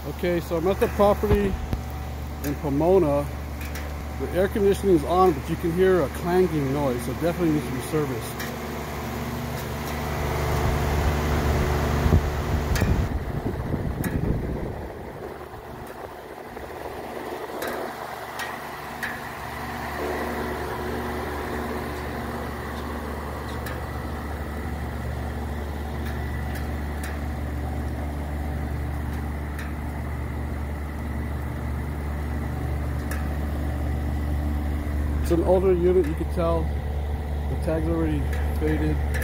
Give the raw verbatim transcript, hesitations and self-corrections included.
Okay, so I'm at the property in Pomona. The air conditioning is on, but you can hear a clanging noise, so it definitely needs to be serviced. It's an older unit, you can tell the tag's already faded.